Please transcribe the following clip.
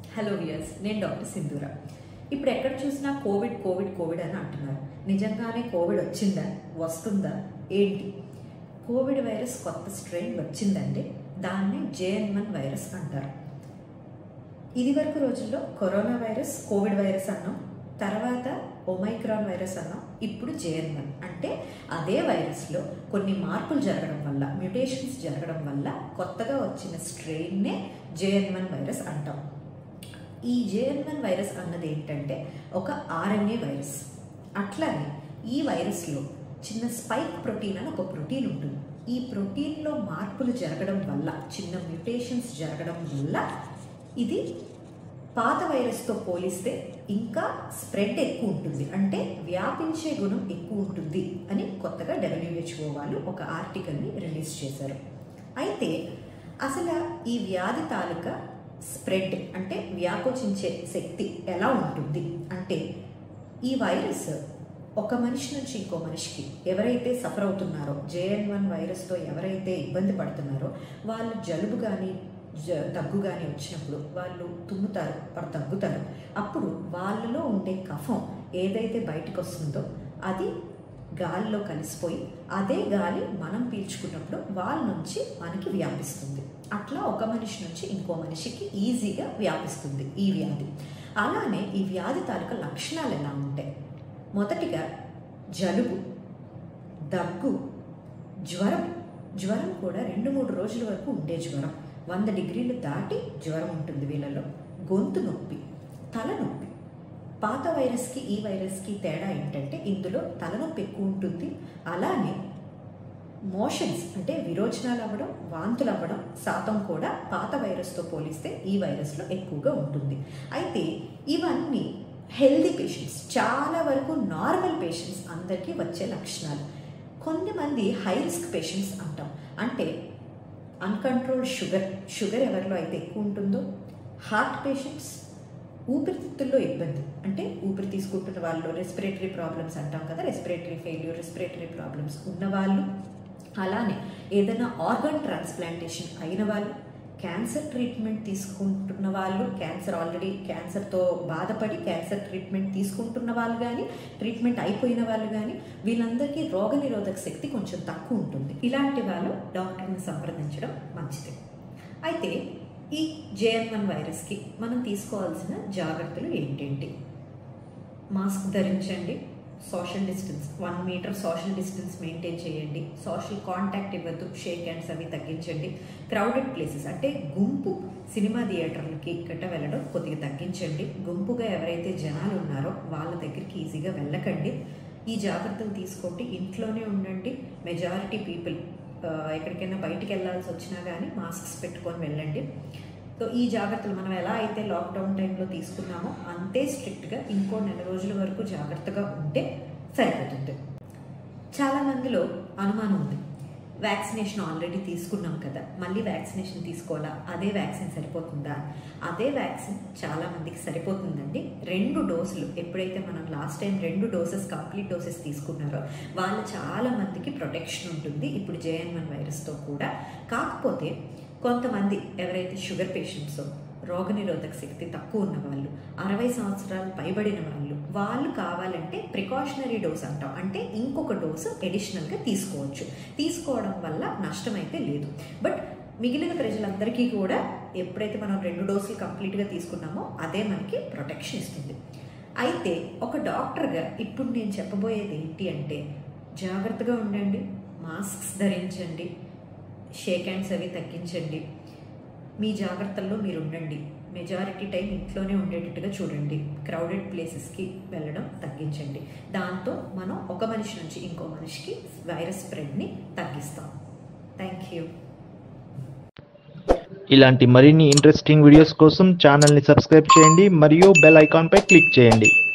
Hello viewers, నేను doctor సింధూర. ఇప్పుడు ఎక్కడ చూసినా కోవిడ్ కోవిడ్ కోవిడ్ అని అంటున్నారు. నిజంగానే కోవిడ్ వచ్చిందా, వస్తుందా, ఏంటి? కోవిడ్ వైరస్ కొత్త స్ట్రెయిన్ వచ్చిందండి. దాన్ని JN.1 వైరస్ అంటారు. ఇది వరకు రోజుల్లో కరోనా వైరస్, కోవిడ్ వైరస్ అన్నాం, తర్వాత ఒమైక్రాన్ వైరస్ అన్నాం, ఇప్పుడు JN.1 అంటే అదే వైరస్లో కొన్ని మార్పులు జరగడం వల్ల, మ్యూటేషన్స్ జరగడం వల్ల కొత్తగా వచ్చిన స్ట్రెయిన్నే JN.1 వైరస్ అంటాం. ఈ JN.1 వైరస్ అన్నది ఏంటంటే ఒక RNA వైరస్. అట్లానే ఈ వైరస్లో చిన్న స్పైక్ ప్రోటీన్ అని ఒక ప్రోటీన్ ఉంటుంది. ఈ ప్రోటీన్లో మార్పులు జరగడం వల్ల, చిన్న మ్యూటేషన్స్ జరగడం వల్ల ఇది పాత వైరస్తో పోలిస్తే ఇంకా స్ప్రెడ్ ఎక్కువ ఉంటుంది, అంటే వ్యాపించే గుణం ఎక్కువ ఉంటుంది అని కొత్తగా WHO వాళ్ళు ఒక ఆర్టికల్ని రిలీజ్ చేశారు. అయితే అసలు ఈ వ్యాధి తాలూకా స్ప్రెడ్ అంటే వ్యాపించే శక్తి ఎలా ఉంటుంది అంటే, ఈ వైరస్ ఒక మనిషి నుంచి ఇంకో మనిషికి ఎవరైతే సఫర్ అవుతున్నారో, JN.1 వైరస్తో ఎవరైతే ఇబ్బంది పడుతున్నారో వాళ్ళు జలుబు కానీ దగ్గు కానీ వచ్చినప్పుడు వాళ్ళు తుమ్ముతారు, వారు దగ్గుతారు. అప్పుడు వాళ్ళలో ఉండే కఫం ఏదైతే బయటకు వస్తుందో అది గాలిలో కలిసిపోయి అదే గాలి మనం పీల్చుకున్నప్పుడు వాళ్ళ నుంచి మనకి వ్యాపిస్తుంది. అట్లా ఒక మనిషి నుంచి ఇంకో మనిషికి ఈజీగా వ్యాపిస్తుంది ఈ వ్యాధి. అలానే ఈ వ్యాధి తాలూకా లక్షణాలు ఎలా ఉంటాయి? మొదటిగా జలుబు, దగ్గు, జ్వరం కూడా 2-3 రోజుల వరకు ఉండే జ్వరం, 100 డిగ్రీలు దాటి జ్వరం ఉంటుంది వీళ్ళలో. గొంతు నొప్పి, తలనొప్పి. పాత వైరస్కి ఈ వైరస్కి తేడా ఏంటంటే ఇందులో తలనొప్పి ఎక్కువ ఉంటుంది. అలానే మోషన్స్ అంటే విరోచనాలు అవ్వడం, వాంతులు అవ్వడం శాతం కూడా పాత వైరస్తో పోలిస్తే ఈ వైరస్లో ఎక్కువగా ఉంటుంది. అయితే ఇవన్నీ హెల్దీ పేషెంట్స్, చాలా వరకు నార్మల్ పేషెంట్స్ అందరికీ వచ్చే లక్షణాలు. కొంతమంది హై రిస్క్ పేషెంట్స్ అంటాం, అంటే అన్కంట్రోల్డ్ షుగర్ ఎవరిలో అయితే ఎక్కువ ఉంటుందో, హార్ట్ పేషెంట్స్, ఊపిరితిత్తుల్లో ఇబ్బంది అంటే ఊపిరి తీసుకుంటున్న వాళ్ళు, రెస్పిరేటరీ ప్రాబ్లమ్స్ అంటాం కదా, రెస్పిరేటరీ ఫెయిల్యూర్, రెస్పిరేటరీ ప్రాబ్లమ్స్ ఉన్నవాళ్ళు, అలానే ఏదైనా ఆర్గన్ ట్రాన్స్ప్లాంటేషన్ అయిన వాళ్ళు, క్యాన్సర్ ట్రీట్మెంట్ తీసుకుంటున్న వాళ్ళు, ఆల్రెడీ క్యాన్సర్తో బాధపడి క్యాన్సర్ ట్రీట్మెంట్ తీసుకుంటున్న వాళ్ళు కానీ, ట్రీట్మెంట్ అయిపోయిన వాళ్ళు కానీ, వీళ్ళందరికీ రోగనిరోధక శక్తి కొంచెం తక్కువ ఉంటుంది. ఇలాంటి వాళ్ళు డాక్టర్ని సంప్రదించడం మంచిది. అయితే ఈ JN.1 వైరస్కి మనం తీసుకోవాల్సిన జాగ్రత్తలు ఏంటేంటి? మాస్క్ ధరించండి, social distance 1 metre social distance maintain చేయండి, సోషల్ కాంటాక్ట్ ఇవ్వద్దు, షేక్ హ్యాండ్స్ అవి తగ్గించండి. క్రౌడెడ్ ప్లేసెస్ అంటే గుంపు, సినిమా థియేటర్లకి గట్ట వెళ్ళడం కొద్దిగా తగ్గించండి. గుంపుగా ఎవరైతే జనాలు ఉన్నారో వాళ్ళ దగ్గరికి ఈజీగా వెళ్ళకండి. ఈ జాగ్రత్తలు తీసుకోండి, ఇంట్లోనే ఉండండి. మెజారిటీ పీపుల్ ఎక్కడికైనా బయటికి వెళ్ళాల్సి వచ్చినా కానీ మాస్క్స్ పెట్టుకొని వెళ్ళండి. సో ఈ జాగ్రత్తలు మనం ఎలా అయితే లాక్డౌన్ టైంలో తీసుకున్నామో అంతే స్ట్రిక్ట్గా ఇంకో 4 రోజుల వరకు జాగ్రత్తగా ఉంటే సరిపోతుంది. చాలామందిలో అనుమానం ఉంది, వ్యాక్సినేషన్ ఆల్రెడీ తీసుకున్నాం కదా, మళ్ళీ వ్యాక్సినేషన్ తీసుకోవాలా, అదే వ్యాక్సిన్ సరిపోతుందా? అదే వ్యాక్సిన్ చాలామందికి సరిపోతుందండి. 2 డోసులు ఎప్పుడైతే మనం last time 2 doses complete doses తీసుకున్నారో వాళ్ళు చాలామందికి ప్రొటెక్షన్ ఉంటుంది ఇప్పుడు JN.1 వైరస్తో కూడా. కాకపోతే కొంతమంది ఎవరైతే షుగర్ పేషెంట్సో, రోగనిరోధక శక్తి తక్కువ ఉన్న వాళ్ళు, 60 సంవత్సరాలు పైబడిన వాళ్ళు కావాలంటే ప్రికాషనరీ డోస్ అంటాం, అంటే ఇంకొక డోసు అడిషనల్గా తీసుకోవచ్చు. తీసుకోవడం వల్ల నష్టం అయితే లేదు. బట్ మిగిలిన ప్రజలందరికీ కూడా ఎప్పుడైతే మనం 2 డోసులు కంప్లీట్గా తీసుకున్నామో అదే మనకి ప్రొటెక్షన్ ఇస్తుంది. అయితే ఒక డాక్టర్గా ఇప్పుడు నేను చెప్పబోయేది ఏంటి అంటే, జాగ్రత్తగా ఉండండి, మాస్క్స్ ధరించండి, షేక్ హ్యాండ్స్ అవి తగ్గించండి, మీ జాగ్రత్తల్లో మీరు ఉండండి. మెజారిటీ టైం ఇంట్లోనే ఉండేటట్టుగా చూడండి. క్రౌడెడ్ ప్లేసెస్కి వెళ్ళడం తగ్గించండి. దాంతో మనం ఒక మనిషి నుంచి ఇంకో మనిషికి వైరస్ స్ప్రెడ్ని తగ్గిస్తాం. Thank you. ఇలాంటి మరిన్ని ఇంట్రెస్టింగ్ వీడియోస్ కోసం ఛానల్ని సబ్స్క్రైబ్ చేయండి మరియు బెల్ ఐకాన్పై క్లిక్ చేయండి.